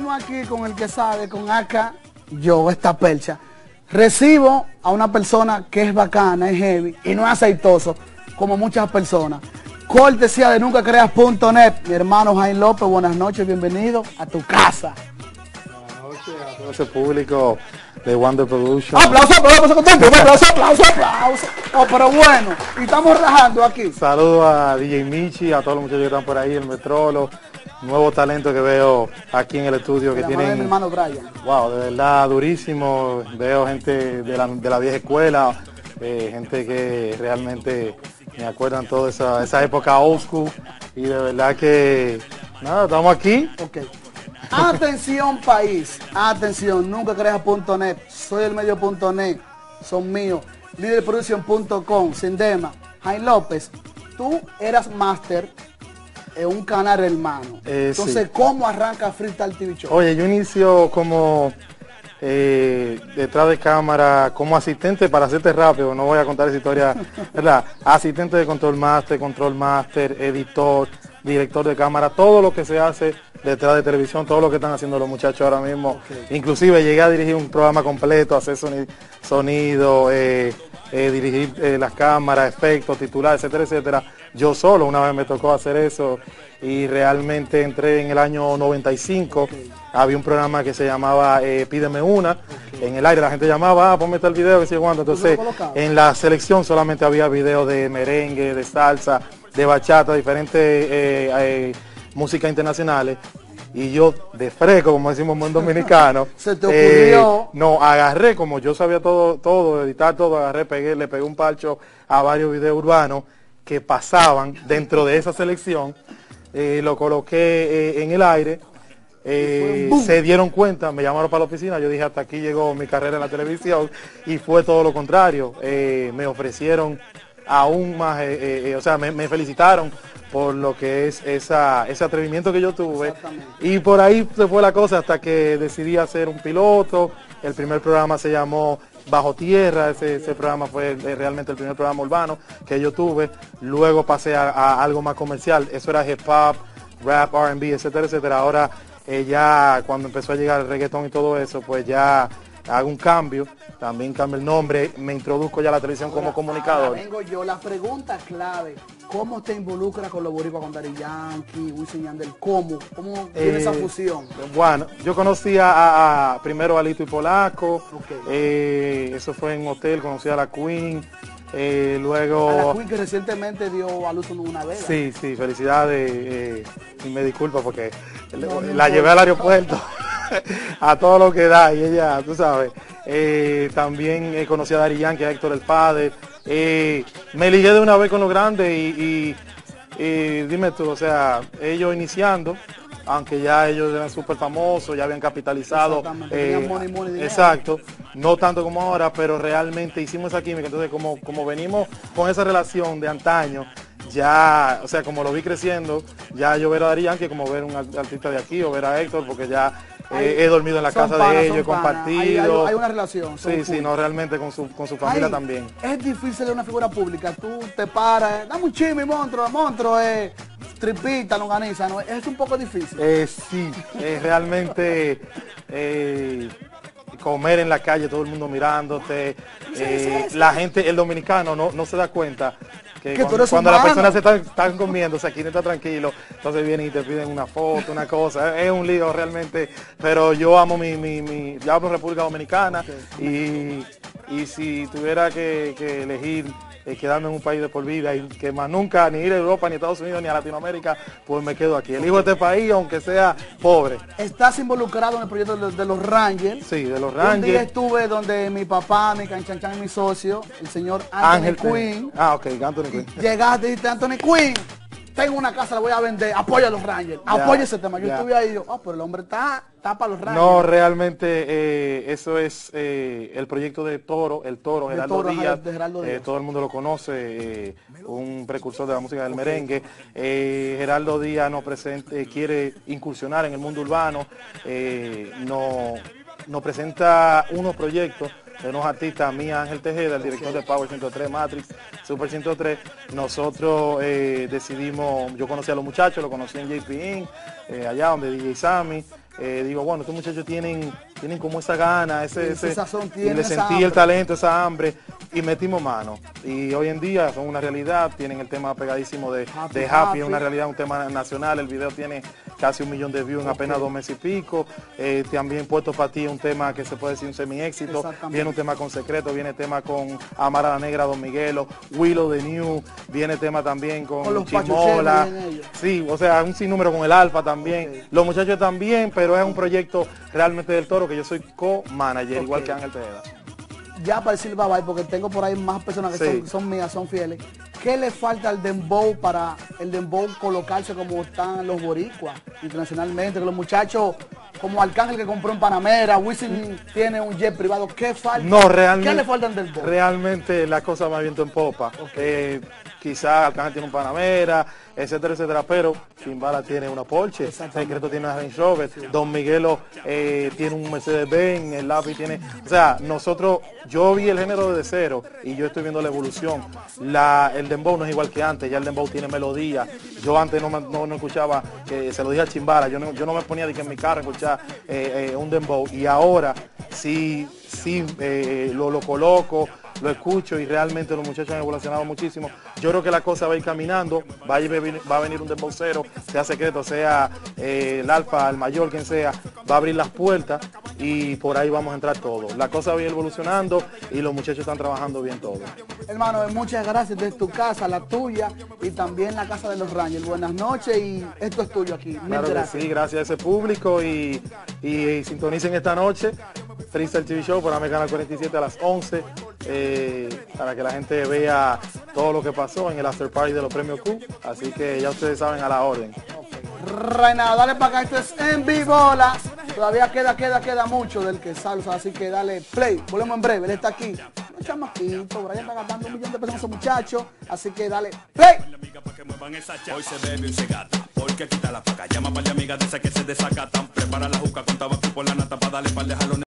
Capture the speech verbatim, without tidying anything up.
Estamos aquí con el que sabe, con acá, yo, esta percha. Recibo a una persona que es bacana, es heavy y no es aceitoso, como muchas personas. Cortesía de nunca creas punto net. Mi hermano Jaime López, buenas noches, bienvenido a tu casa. Buenas noches a todo ese público de Wonder Production. Aplauso, aplauso, contento, aplauso, aplauso, aplauso. Oh, pero bueno, y estamos rajando aquí. Saludos a D J Michi, a todos los muchachos que están por ahí, el Metrolo, nuevo talento que veo aquí en el estudio que La tienen. de mi hermano Brian. Wow, de verdad durísimo. Veo gente de la, de la vieja escuela, eh, gente que realmente me acuerdan toda esa, esa época old school y de verdad que nada, estamos aquí. Ok. Atención país, atención, nunca creas punto net, soy el medio punto net, son míos, líder production punto com, Sindema, Jaime López, tú eras máster en un canal hermano, Eh, entonces sí. ¿cómo arranca Freestyle T V Show? Oye, yo inicio como eh, detrás de cámara, como asistente, para hacerte rápido, no voy a contar esa historia, ¿verdad? Asistente de control master, control master, editor, director de cámara, todo lo que se hace detrás de televisión, todo lo que están haciendo los muchachos ahora mismo. Okay. Inclusive llegué a dirigir un programa completo, hacer sonido, sonido eh, eh, dirigir eh, las cámaras, efectos, titulares, etcétera, etcétera. Yo solo una vez me tocó hacer eso y realmente entré en el año noventa y cinco. Okay. Había un programa que se llamaba eh, Pídeme Una. Okay. En el aire la gente llamaba, ah, ponme el video, que sé cuánto. Entonces en la selección solamente había videos de merengue, de salsa, de bachata, diferentes eh, eh, músicas internacionales. Y yo de fresco, como decimos en buen dominicano, se te ocurrió. Eh, no, agarré, como yo sabía todo, todo, editar todo, agarré, pegué, le pegué un parcho a varios videos urbanos que pasaban dentro de esa selección, eh, lo coloqué eh, en el aire, eh, se dieron cuenta, me llamaron para la oficina, yo dije hasta aquí llegó mi carrera en la televisión y fue todo lo contrario, eh, me ofrecieron aún más, eh, eh, o sea, me, me felicitaron por lo que es esa, ese atrevimiento que yo tuve y por ahí se fue la cosa hasta que decidí hacer un piloto. El primer programa se llamó Bajo Tierra, ese, ese programa fue realmente el primer programa urbano que yo tuve. Luego pasé a, a algo más comercial, eso era hip hop, rap, R and B, etcétera, etcétera. Ahora eh, ya cuando empezó a llegar el reggaetón y todo eso, pues ya hago un cambio, también cambio el nombre, me introduzco ya a la televisión como comunicador. Vengo yo, la pregunta clave, ¿cómo te involucras con los boricuas, con Daddy Yankee, Wisin y Yandel? ¿Cómo? ¿Cómo tiene eh, esa fusión? Bueno, yo conocí a, a primero a Lito y Polaco, okay. eh, eso fue en un hotel, conocí a la Queen, eh, luego... A la Queen que recientemente dio a luz una vez. Sí, sí, felicidades, eh, y me disculpa porque no, no, la no, llevé al aeropuerto. A todo lo que da y ella, tú sabes, eh, también eh, conocí a Daddy Yankee, a Héctor el Padre, eh, me ligué de una vez con los grandes y, y, y dime tú, o sea, ellos iniciando, aunque ya ellos eran súper famosos, ya habían capitalizado, eh, money, money, exacto, no tanto como ahora, pero realmente hicimos esa química, entonces como, como venimos con esa relación de antaño, ya, o sea, como lo vi creciendo, ya yo ver a Daddy Yankee como ver un artista de aquí o ver a Héctor, porque ya eh, he dormido en la casa panas, de ellos, he compartido. Hay, hay, hay una relación. Sí, sí, no, realmente con su, con su familia. Ay, también. Es difícil de una figura pública, tú te paras, dame un chisme, monstruo, monstruo, eh, tripita, longaniza, ¿no? Es un poco difícil. Eh, sí, eh, realmente... Eh, comer en la calle, todo el mundo mirándote, sí, eh, sí, sí. La gente, el dominicano no, no se da cuenta que cuando, cuando las personas se están, están comiendo, o sea, aquí no está tranquilo, entonces vienen y te piden una foto, una cosa, es un lío realmente, pero yo amo mi, mi, mi yo amo República Dominicana, okay. y, y si tuviera que, que elegir eh, quedarme en un país de por vida y que más nunca ni ir a Europa, ni a Estados Unidos, ni a Latinoamérica, pues me quedo aquí. Elijo este país aunque sea pobre. ¿Estás involucrado en el proyecto de, de los Rangers? Sí, de los Rangers. Un día estuve donde mi papá, mi canchanchan y mi socio, el señor Anthony Ángel Quinn. Ah, ok, Anthony Quinn. Llegaste y dijiste, Anthony Quinn, tengo una casa, la voy a vender, apoya a los Rangers, apoya ese tema. Yo ya. estuve ahí y yo, oh, pero el hombre está, está para los Rangers. No, realmente eh, eso es eh, el proyecto de Toro, el Toro, Geraldo Toro, Díaz, de Geraldo Díaz. Eh, todo el mundo lo conoce, eh, un precursor de la música del okay. merengue. Eh, Geraldo Díaz nos presenta, eh, quiere incursionar en el mundo urbano, eh, nos no presenta unos proyectos de unos artistas, Mía Ángel Tejeda, el director de Power ciento tres, Matrix, Super ciento tres, nosotros eh, decidimos, yo conocí a los muchachos, lo conocí en J P Inc, eh, allá donde D J Sammy, eh, digo, bueno, estos muchachos tienen, tienen como esa gana, ese, ese, ese sazón, y le sentí el talento, esa hambre, y metimos mano. Y hoy en día son una realidad, tienen el tema pegadísimo de Happy, de Happy, es una realidad, un tema nacional, el video tiene casi un millón de views en apenas okay. dos meses y pico, eh, también Puesto para ti, un tema que se puede decir un semi-éxito, viene un tema con Secreto, viene tema con Amara la Negra, Don Miguelo, Willow the New, viene tema también con, con Chimola, sí, o sea, un sinnúmero con el Alfa también, okay. Los muchachos también, pero es un proyecto realmente del Toro, que yo soy co-manager, okay. Igual que Ángel Tejeda. Ya para decir bye bye, porque tengo por ahí más personas que sí. son, son mías, son fieles. ¿Qué le falta al dembow para el dembow colocarse como están los boricuas internacionalmente? Que los muchachos como Arcángel que compró en Panamera, Wisin tiene un jet privado. ¿Qué falta? No, realmente. ¿Qué le falta al dembow? Realmente la cosa más viento en popa. Okay. Eh, quizás Arcángel tiene un Panamera, etcétera, etcétera, pero Chimbala tiene una Porsche, Secreto tiene una Range Rover, sí. Don Miguelo eh, tiene un Mercedes-Benz, el Lápiz tiene... O sea, nosotros, yo vi el género desde cero y yo estoy viendo la evolución. La, el dembow no es igual que antes, ya el dembow tiene melodía. Yo antes no, no, no escuchaba, que se lo dije a Chimbala, yo no, yo no me ponía de que en mi carro escuchar eh, eh, un dembow, y ahora sí, sí eh, lo, lo coloco, lo escucho y realmente los muchachos han evolucionado muchísimo. Yo creo que la cosa va a ir caminando, va a, ir, va a venir un dembowcero, sea Secreto, sea eh, el Alfa, el Mayor, quien sea, va a abrir las puertas y por ahí vamos a entrar todos. La cosa va a ir evolucionando y los muchachos están trabajando bien todo. Hermano, muchas gracias desde tu casa, la tuya y también la casa de los Rangers. Buenas noches y esto es tuyo aquí. Mil claro gracias. Que sí, gracias a ese público y, y, y sintonicen esta noche Freestyle T V Show por Americana cuarenta y siete a las once. Eh, para que la gente vea todo lo que pasó en el after party de los premios Q, así que ya ustedes saben, a la orden. Okay. Reinado, dale para acá, esto es en vivo, la. Todavía queda, queda, queda mucho del que salsa, así que dale play, volvemos en breve, él está aquí. Un chamaquito, Brian está gastando un millón de pesos a esos muchachos, así que dale play. Hoy se bebe y se gata, porque quita la paca, llama para la amiga de esa que se desacatan, prepara la juca con tabaco por la nata para darle par de jalones.